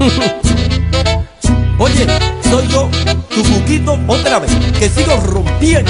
Oye, soy yo, tu Cuquito, otra vez, que sigo rompiendo.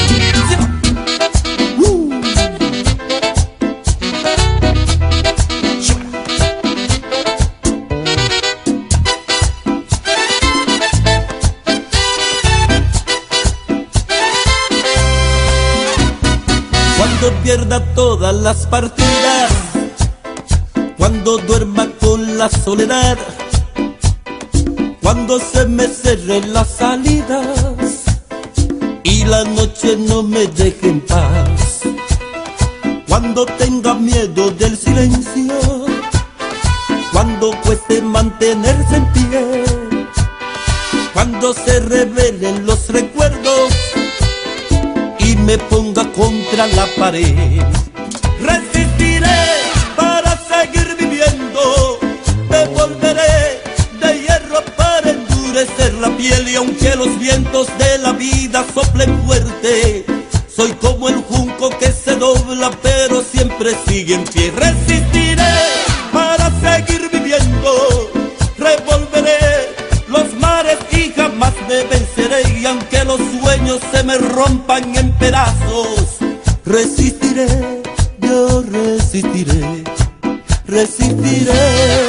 Cuando pierda todas las partidas, cuando duerma con la soledad, cuando se me cierren las salidas y la noche no me deje en paz, cuando tenga miedo del silencio, cuando cueste mantenerse en pie, cuando se revelen los recuerdos y me ponga contra la pared, resistiré para seguir viviendo, me volveré de hierro para endurecer la piel, y aunque los vientos de la vida soplen fuerte, soy como el junco que se dobla pero siempre sigue en pie. Resistiré para seguir viviendo, revolveré los mares y jamás me venceré, y aunque los sueños se me rompan en pedazos, resistiré, yo resistiré, resistiré.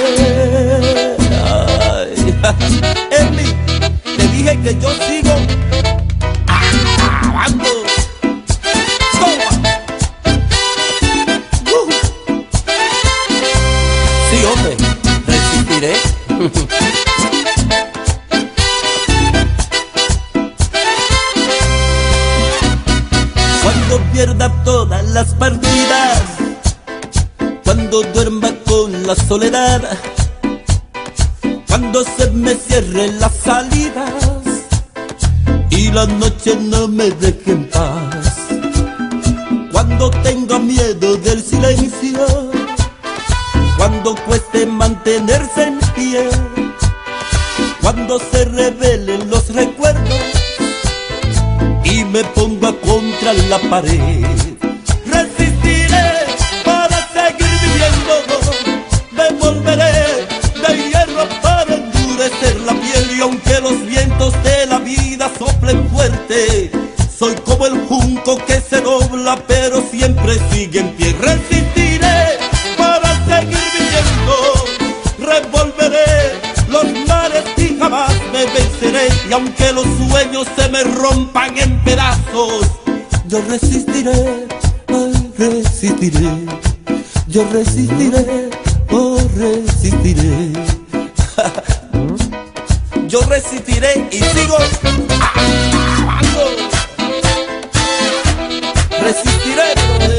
Ay, Eli, te dije que yo sigo acabando. Sí, hombre, resistiré. Cuando pierda todas las partidas, cuando duerma con la soledad, cuando se me cierren las salidas y la noche no me deje en paz, cuando tenga miedo del silencio, cuando cueste mantenerse en pie, cuando se revelen los recuerdos y me ponga contra la pared, resistiré para seguir viviendo, me volveré de hierro para endurecer la piel, y aunque los vientos de la vida soplen fuerte, soy como el junco que se dobla pero siempre sigue en pie. Resistiré para seguir viviendo, revolveré los mares y jamás me venceré, y aunque los sueños se me rompan en pedazos, yo resistiré, ay, resistiré, yo resistiré, oh, resistiré. Yo resistiré y sigo acabando. Resistiré,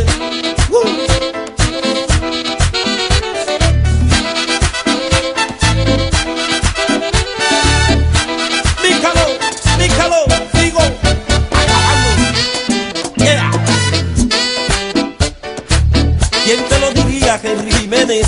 dígalo, sigo acabando. Yeah. ¿Quién te lo diría, Henry Jiménez?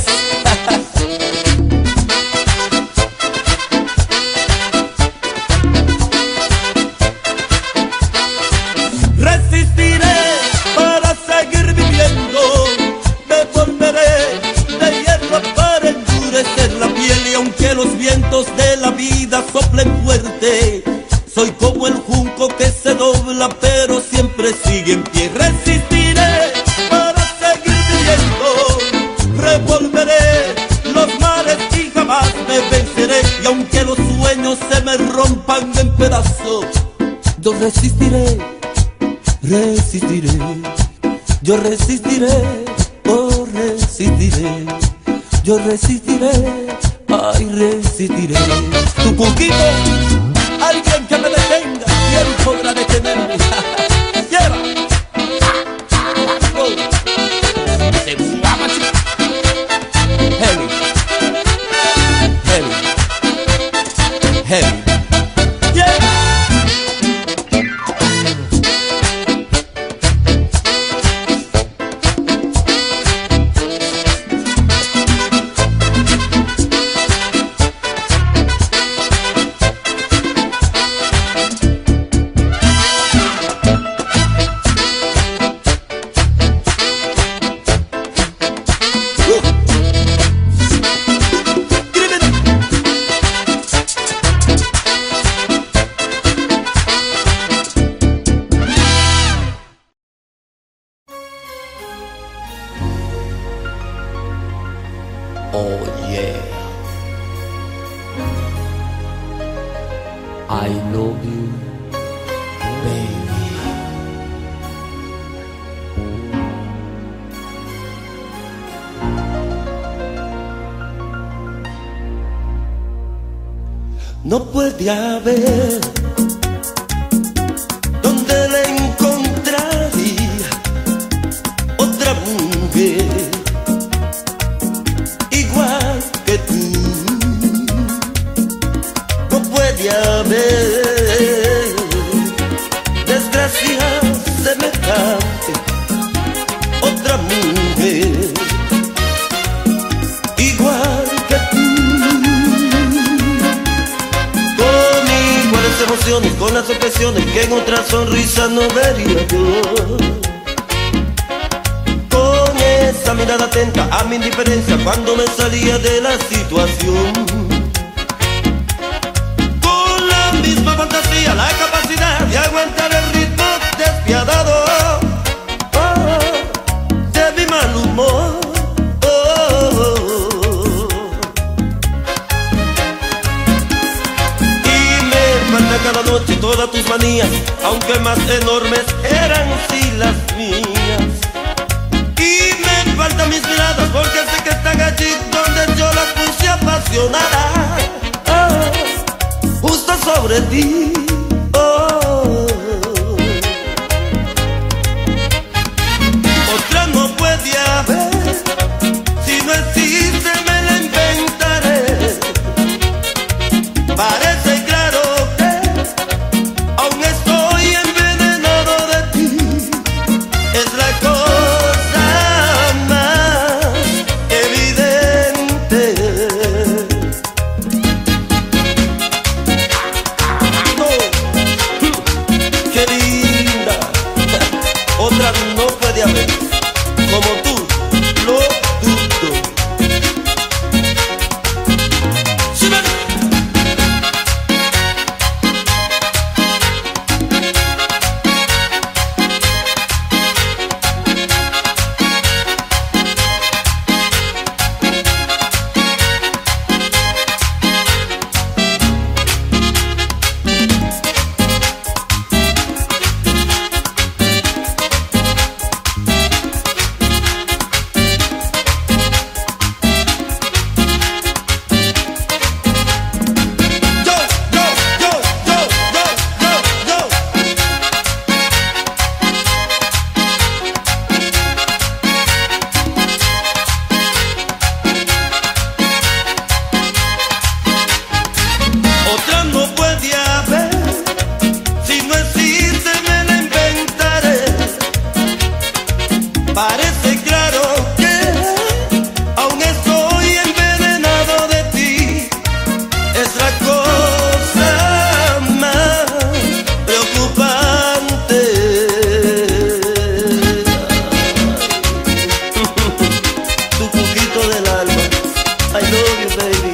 Resistiré para seguir viviendo, me volveré de hierro para endurecer la piel, y aunque los vientos de la vida soplen fuerte, soy como el junco que se dobla pero siempre sigue en pie. Resistiré para seguir viviendo, revolveré los mares y jamás me venceré, y aunque los sueños se me rompan en pedazos, yo resistiré, resistiré, yo resistiré, oh, resistiré, yo resistiré, ay, resistiré. Tu Cuquito, alguien que me detenga, ¿quién podrá detenerme? Lleva. Heavy, heavy, heavy. Yeah. I love you, baby. No puede haber donde le encontraría otra mujer igual que tú. No puede haber desgracia semejante otra mujer igual que tú. Emociones, con las opresiones que en otra sonrisa no vería yo. Con esa mirada atenta a mi indiferencia cuando me salía de la situación. Con la misma fantasía, la capacidad de aguantar el ritmo despiadado de mi mal humor. Cada noche todas tus manías, aunque más enormes eran sí las mías. Y me faltan mis miradas porque sé que están allí donde yo las puse apasionadas, justo sobre ti. Otra no puede haber, si no existe me la inventaré. Parece claro que aún estoy envenenado de ti. Es la cosa más evidente. No, qué linda. Otra no puede haber como tú, lo dudo. Otra no puede haber, si no existe me la inventaré. Parece claro que aún estoy envenenado de ti. Es la cosa más preocupante. Tu poquito del alma, I love you, baby.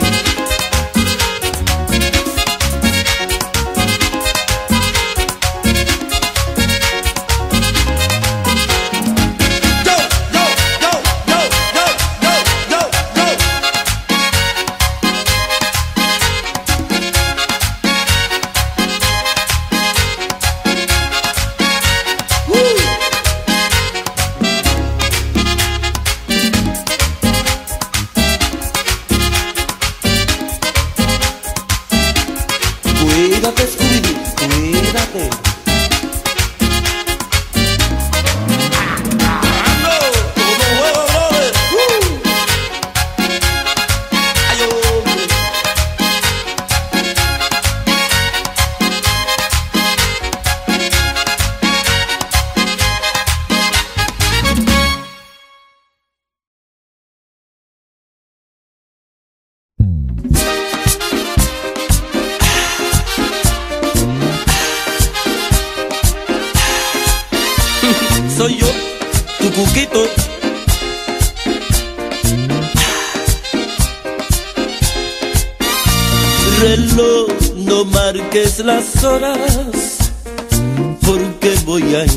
Cuídate, Scooby, cuídate. ¡Ando! ¡Como huevo, brother! ¡Ay, hombre! Soy yo, tu cuquito. Reloj, no marques las horas, porque voy a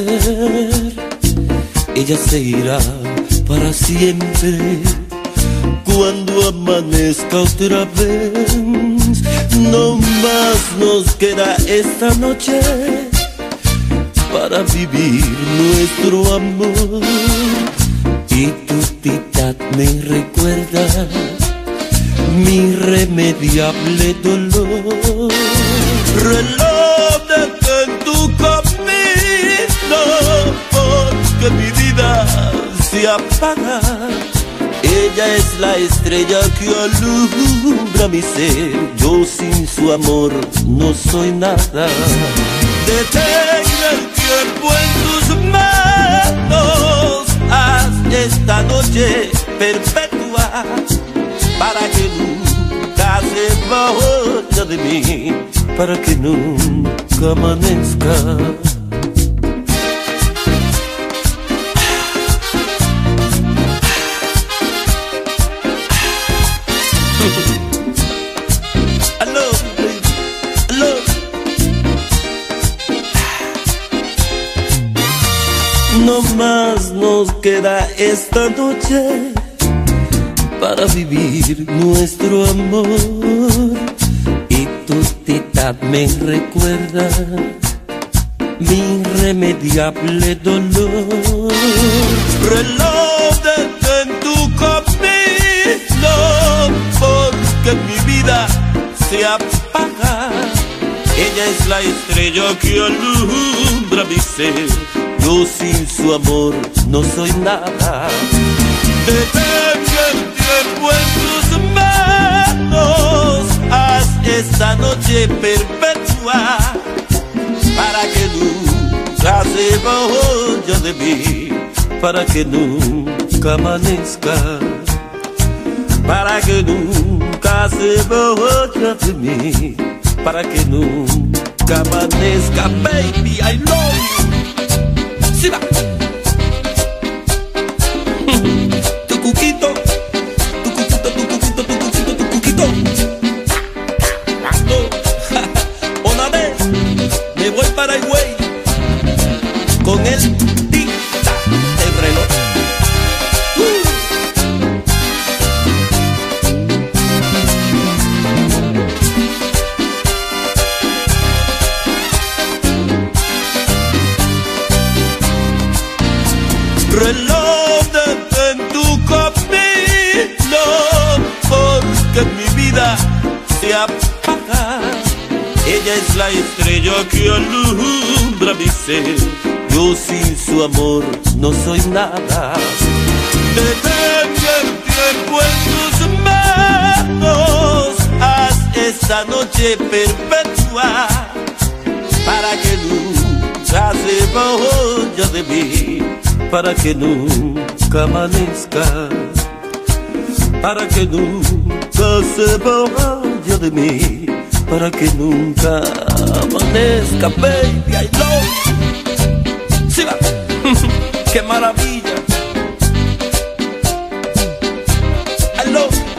enloquecer. Ella se irá para siempre, cuando amanezca otra vez. No más nos queda esta noche para vivir nuestro amor. Y tu tita me recuerda mi irremediable dolor. Reloj detén tu camino, porque mi vida se apaga. Ella es la estrella que alumbra mi ser. Yo sin su amor no soy nada. Detén el tiempo en tus manos. Haz esta noche perpetua para que nunca se vaya de mí, para que nunca amanezca. No más nos queda esta noche para vivir nuestro amor. Y tu tita me recuerda mi irremediable dolor. Reloj detén tu camino, porque mi vida se apaga. Ella es la estrella que alumbra mi ser. Yo sin su amor no soy nada. Detén el tiempo en tus manos. Haz esta noche perpetua para que nunca se vaya de mí, para que nunca amanezca, para que nunca se vaya de mí, para que nunca amanezca. Baby, I love you. Sí va. Tu cuquito, tu cuquito, tu cuquito, tu cuquito, tu cuquito. Una vez me voy para Higüey con el tita el reloj. Reloj detén tu camino, porque mi vida se apaga. Ella es la estrella que alumbra mi ser. Yo sin su amor no soy nada. Detén el tiempo en tus manos. Haz esta noche perpetua para que nunca se vaya de mí, para que nunca amanezca, para que nunca se vaya de mí, para que nunca amanezca. Baby, I love you. Sí va. ¡Qué maravilla! I love you.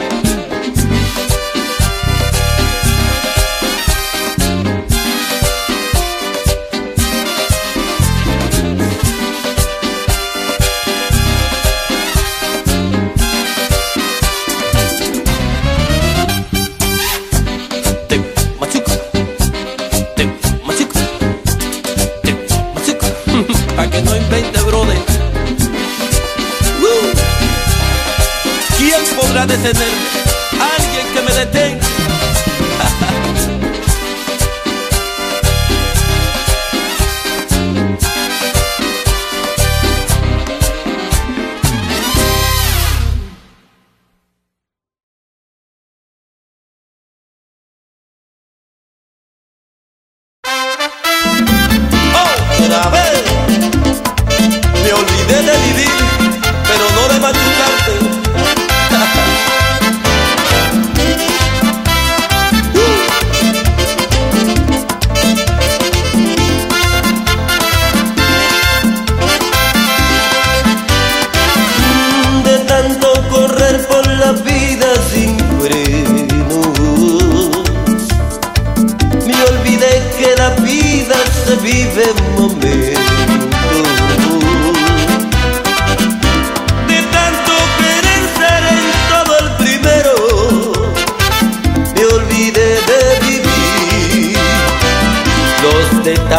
Pa' que no invente, brother. ¿Quién podrá detenerme? Alguien que me detenga. Otra vez. Me olvidé de vivir, pero no de machucarte.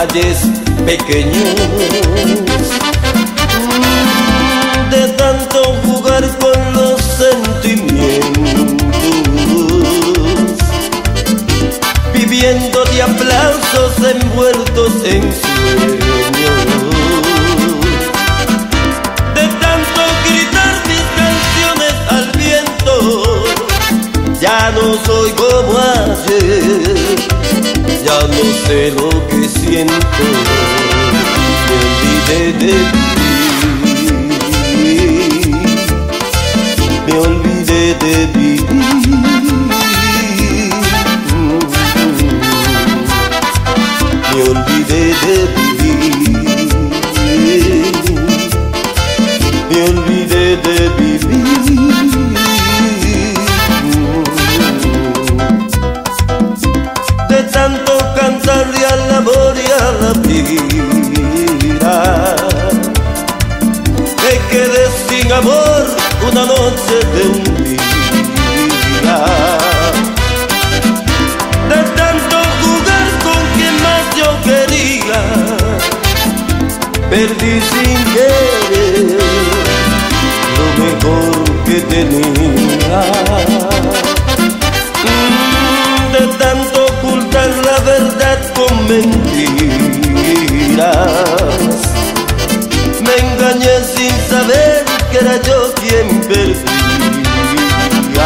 detalles pequeños, de tanto jugar con los sentimientos, viviendo de aplausos envueltos en sueños, de tanto gritar mis canciones al viento. Ya no soy como ayer, ya no sé lo que siento, me olvidé de vivir, me olvidé de vivir, me olvidé de vivir, me olvidé de vivir. De tanto cantarle al amor y a la vida, me quedé sin amor una noche de un día. De tanto jugar con quien más yo quería, perdí sin querer lo mejor que tenía. De tanto ocultar la verdad con mentiras, me engañé sin saber que era yo quien perdía.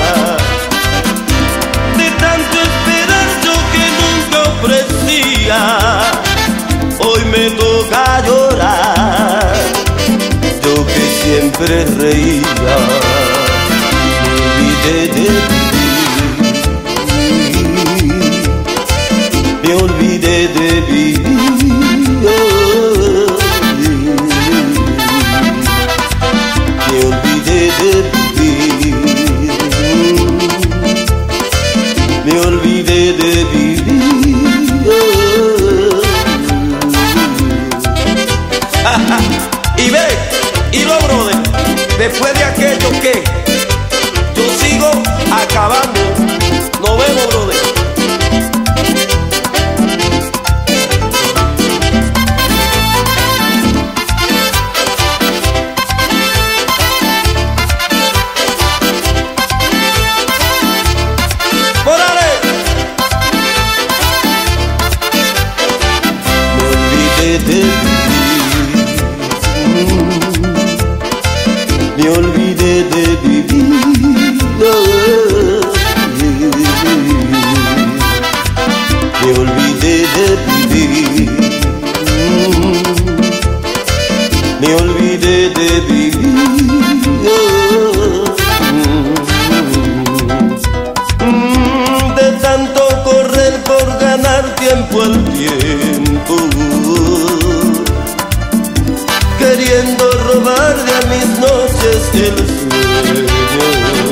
De tanto esperar yo que nunca ofrecía, hoy me toca llorar, yo que siempre reía, me olvidé de vivir, me olvidé de vivir, me olvidé de vivir, me olvidé de vivir. Y ve, y lo brother, después de aquello que yo sigo acabando, nos vemos brother. Me olvidé de vivir, me olvidé de vivir, me olvidé de vivir, de tanto correr por ganar tiempo al tiempo, queriendo robarle a mis noches el sueño.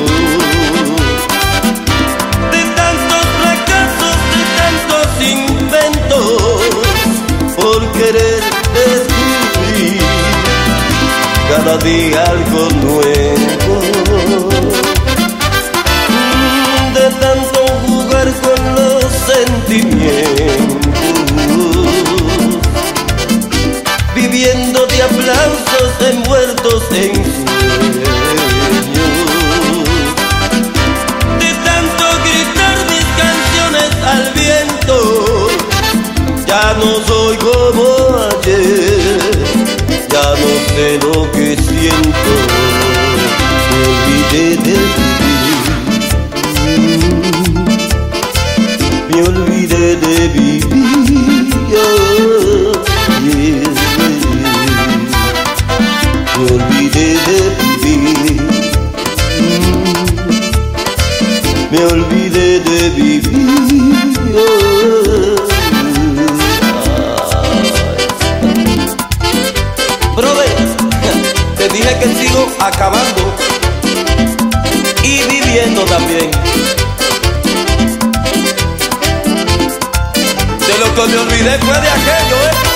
De tantos fracasos, de tantos inventos, por querer descubrir cada día algo nuevo. De tanto jugar con los sentimientos, viviendo de aplausos envueltos en sueños, de tanto gritar mis canciones al viento. Ya no soy como ayer, ya no sé lo que siento, me olvidé de vivir, me olvidé de vivir, me olvidé de vivir, me olvidé de vivir. Brother, te dije que sigo acabando y viviendo también. De lo que me olvidé fue de aquello,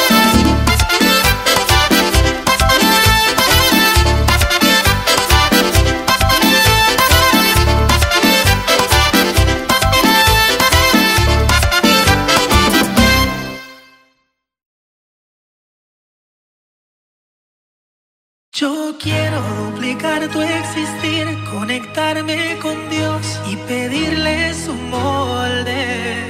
duplicar tu existir, conectarme con Dios y pedirle su molde.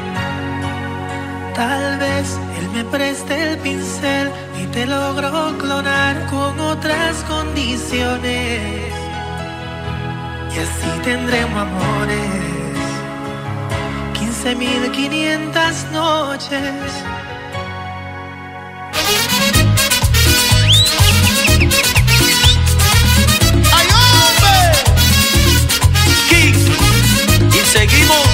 Tal vez Él me preste el pincel y te logro clonar con otras condiciones. Y así tendremos amores, 15.500 noches. ¡Ay, hombre! King, y seguimos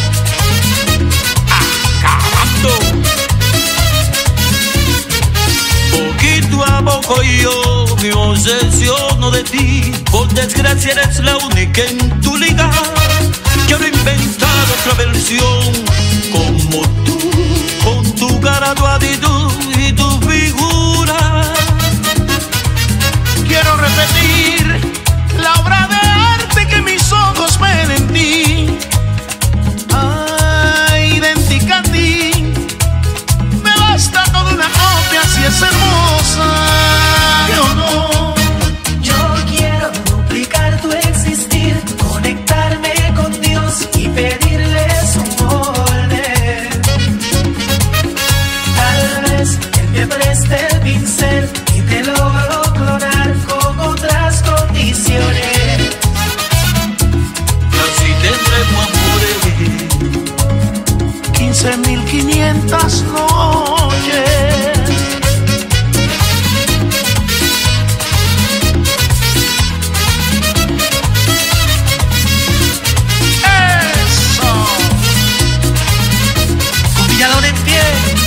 acabando. Poquito a poco yo me obsesiono de ti. Por desgracia eres la única en tu liga. Quiero inventar otra versión como tú, con tu cara, tu actitud y tu figura. Quiero repetir la obra de arte que mis ojos ven en ti. Ay, idéntica a ti. Me basta con una copia si es hermosa. Yo no. Yo quiero duplicar tu existir, conectarme con Dios y pedirle su molde. Tal vez Él me preste el pincel y te logro clonar con otras condiciones. Así tendremos amores, 15.500 noches. Eso. Con Villalón en pie.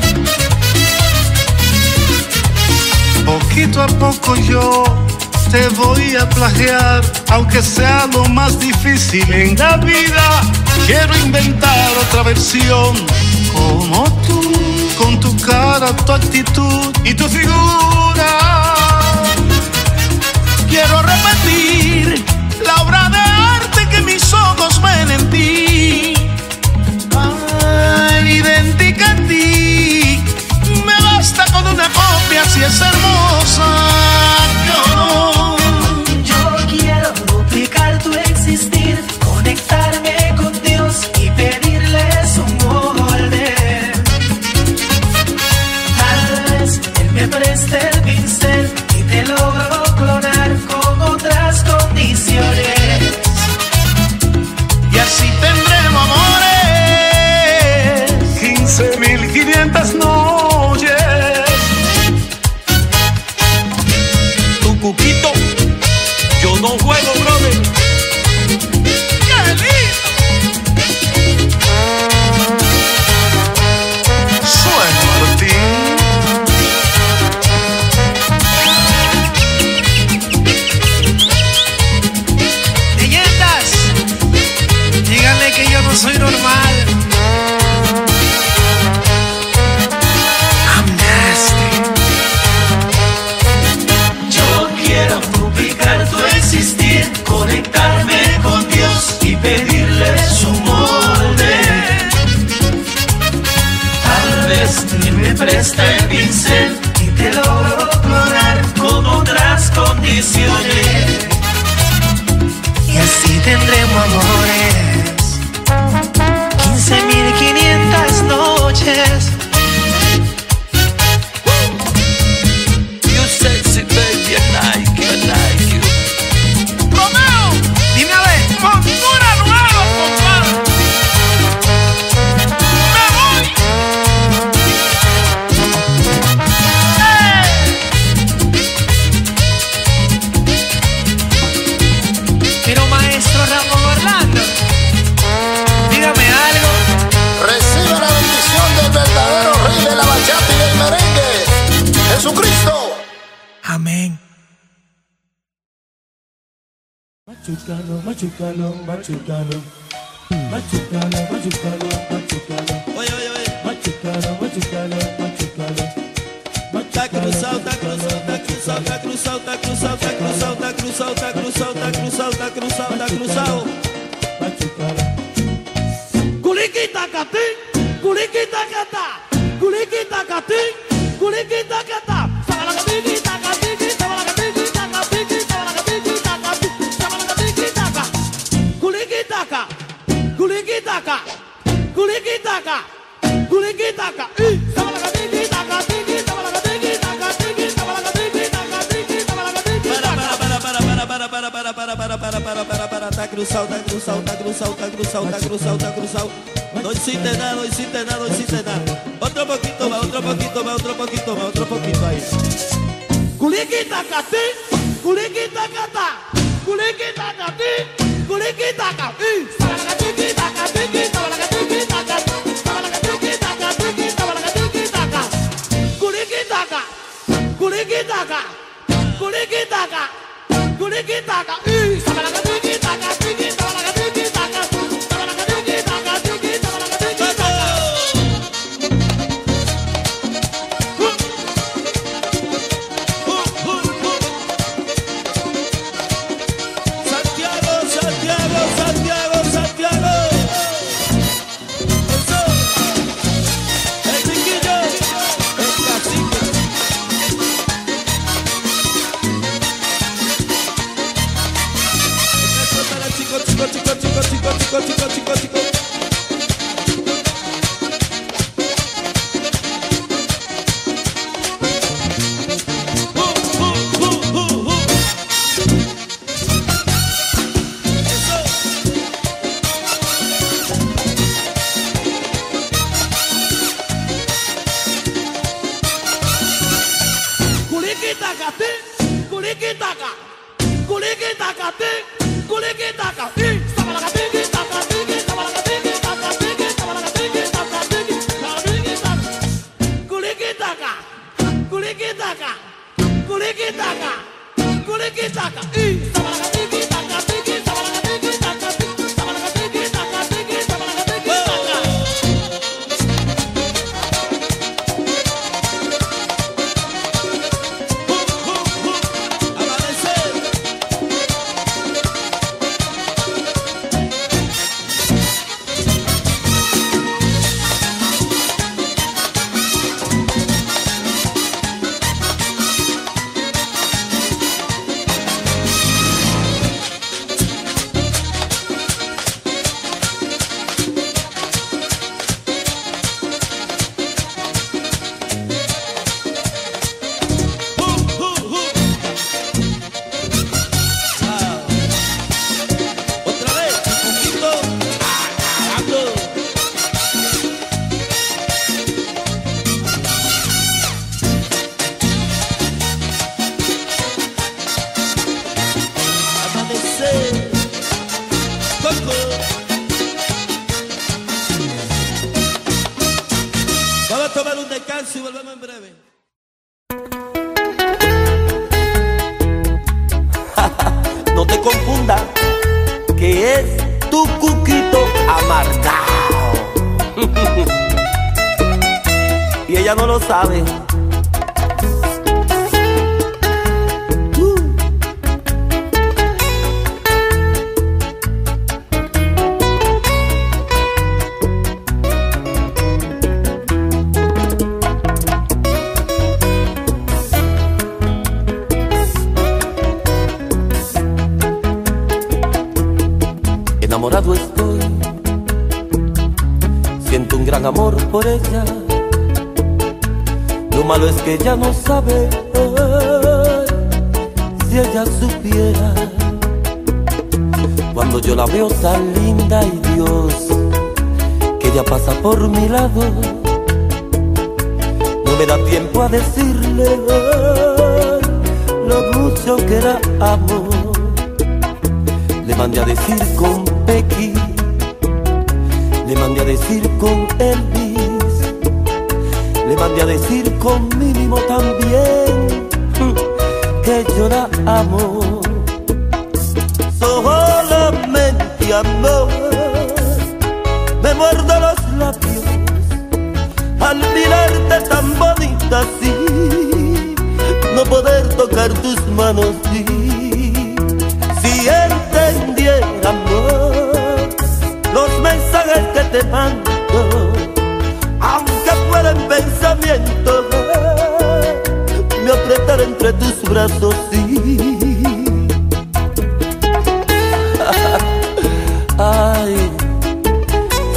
Poquito a poco yo te voy a plagiar, aunque sea lo más difícil en la vida. Quiero inventar otra versión como tú, con tu cara, tu actitud y tu figura. Quiero repetir la obra de arte que mis ojos ven en ti. Ay, idéntica a ti. Me basta con una copia si es hermosa. Yo no. Yo quiero duplicar tu existir, conectarme con Dios y pedirle su molde. Tal vez Él me preste el pincel y te logro clonar con otras condiciones. Y así tendremos amores, 15.500 noches. tu cuquito. Yo no juego, brother. ¡Qué lindo! Suena Martín. Leyendas, díganle que yo no soy normal. I'm nasty. Yo quiero duplicar tu existir, conectarme con Dios y pedirle su molde. Tal vez Él me presta el pincel y te logro clonar con otras condiciones. Y así tendremos amores, 15.500 noches. You sexy baby, I like you, I like you. Romeo, Dime a ver. montura nueva, compadre. Me voy. Pero maestro Ramón Orlando, dígame algo. Reciba la bendición del verdadero rey de la bachata y del merengue, Jesucristo. Amén. Machucalo, machucalo, machucalo. Machucalo, machucalo, machucalo. Oye, oye, oye. Machucalo, machucalo, machucalo. Tá cruzado, tá cruzado, tá cruzado, tá cruzado, tá cruzado, tá cruzado, tá cruzado, tá cruzado, tá cruzado, tá cruzado, tá cruzado. Machucalo. Culiquita catim, culiquita catá, culiquita catim, culiquita catá. Sabalacapiquita, capiquita, sabalacapiquita, capiquita, sabalacapiquita, capiquita. Kulikitaka, kulikitaka, kulikitaka. Sabalaga tiki taka, tiki sabalaga tiki taka, tiki sabalaga tiki taka, tiki sabalaga tiki taka. Para, tá cruzado, tá cruzado, tá cruzado, tá cruzado, tá cruzado, tá cruzado. No hiciste nada, no hiciste nada, no hiciste nada. Otro poquito más, otro poquito más, otro poquito más, otro poquito ahí. Kulikitaka, ti, kulikitaka ta, kulikitaka ti, kulikitaka. Sabalaga tiki taka, tiki sabalaga tiki taka, sabalaga tiki taka, tiki sabalaga tiki taka. Kulikitaka, kulikitaka, kulikitaka, kulikitaka. Sabalaga tiki taka, tiki sabalaga tiki taka, sabalaga tiki taka, tiki sabalaga tiki taka. Santiago, Santiago, Santiago, Santiago. Eso. El chiquillo, el cacique. Eso para chico, chico, chico, chico, chico, chico, chico, chico, chico. Eso. Kulikitaka ti, kulikitaka, kulikitaka ti, kulikitaka. Sabalaga tiki taka, tiki sabalaga tiki taka, tiki sabalaga tiki taka, tiki sabalaga tiki taka. Kulikitaka, kulikitaka, kulikitaka, kulikitaka. Sabalaga tiki taka, tiki sabalaga tiki taka, tiki sabalaga tiki taka, tiki sabalaga tiki taka. Amanecer. Otra vez, un poquito. Agarrando. Amanecer. Coco. Vamos a tomar un descanso y volvemos en breve. No te confundas, que es tu cuquito amargado. Y ella no lo sabe. Enamorado estoy, siento un gran amor por ella. Lo malo es que ella no sabe. Si ella supiera, cuando yo la veo tan linda y Dios, que ella pasa por mi lado, no me da tiempo a decirle lo mucho que la amo. Le mandé a decir con Becky, le mandé a decir con Elvis, le mandé a decir con Mínimo también, que yo la amo. Solamente amor, me muerdo los labios al mirarte tan bonita así, no poder tocar tus manos. Si entendiera, amor, los mensajes que te mando, aunque fueran pensamientos, me apretar entre tus brazos, sí. Ay,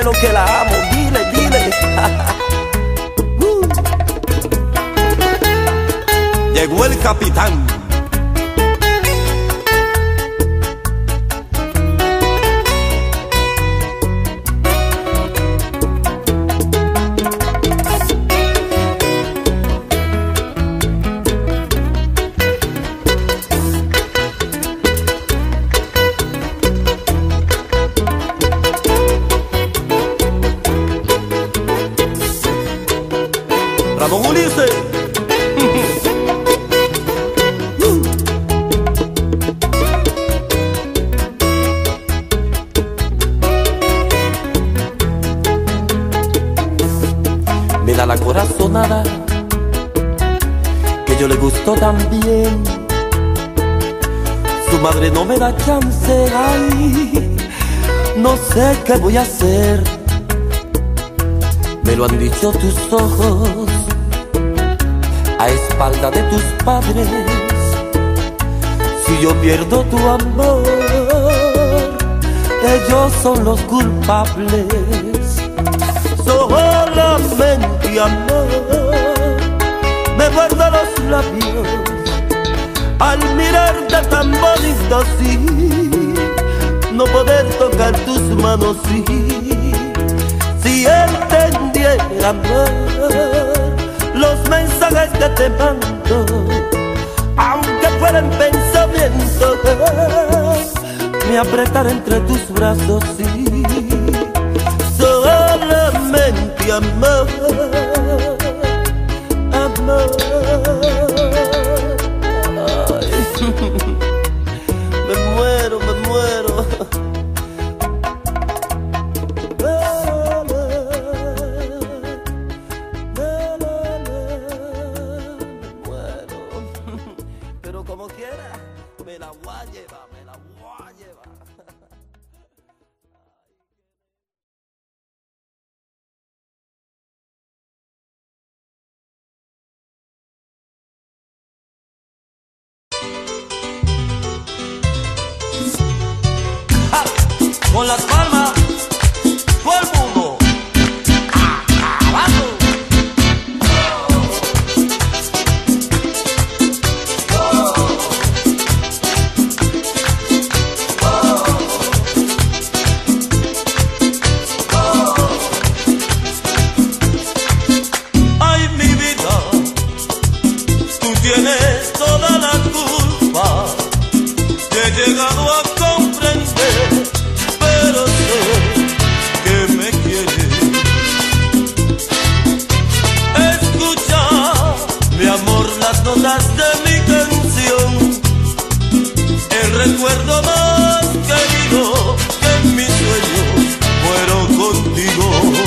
dijeron que la amo, dile, dile. Llegó el capitán. Ramón Ulises. Me da la corazonada que yo le gustó también. Su madre no me da chance, ay, no sé qué voy a hacer. Me lo han dicho tus ojos a espalda de tus padres. Si yo pierdo tu amor, ellos son los culpables. Solamente amor me guarda los labios al mirarte tan bonito así, no poder tocar tus manos, sí. Si entendiera amor los mensajes que te mando, aunque fueran pensamientos, me apretaré entre tus brazos, sí. Solamente amor, amor. Ay, me muero, me muero. Pero como quiera, me la voy a llevar, me la voy a llevar. ¡Ah! Con las palmas, todo el mundo. ¡Abajo! Ay, mi vida, tú tienes toda la culpa. Te he llegado a comprender, pero sé que me quieres. Escucha, mi amor, las notas de mi canción, el recuerdo más querido que en mis sueños fueron contigo.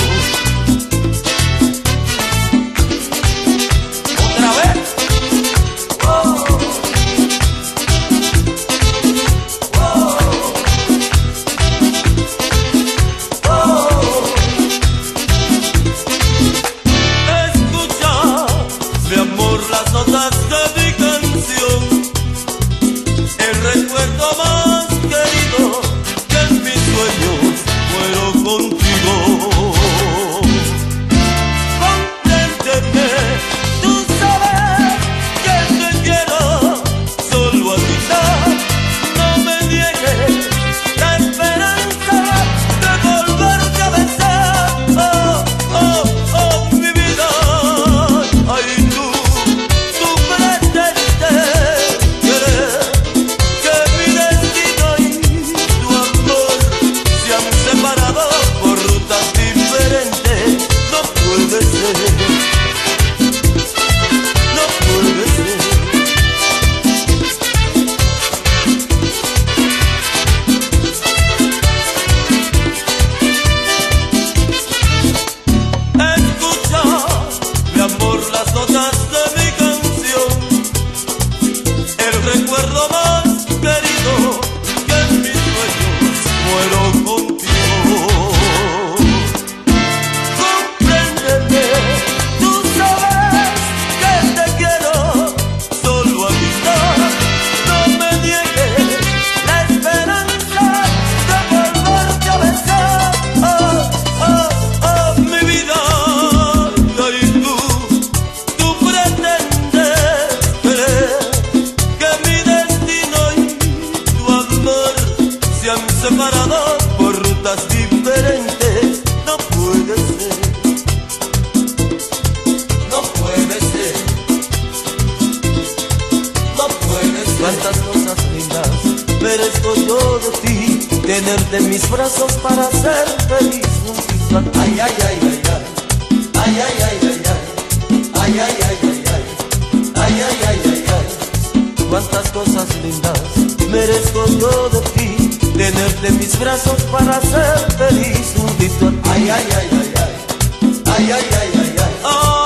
¿Otra vez? Escucha, mi amor, las notas de mi canción, el recuerdo más merezco yo de ti tenerte en mis brazos para ser feliz juntito a ti. Ay, ay, ay, ay, ay. Ay, ay, ay, ay, ay. Ay, ay, ay, ay, ay. Ay, ay, ay, ay, ay. Cuántas cosas lindas merezco yo de ti tenerte en mis brazos para ser feliz juntito a ti. Ay, ay, ay, ay, ay. Ay, ay, ay, ay, ay.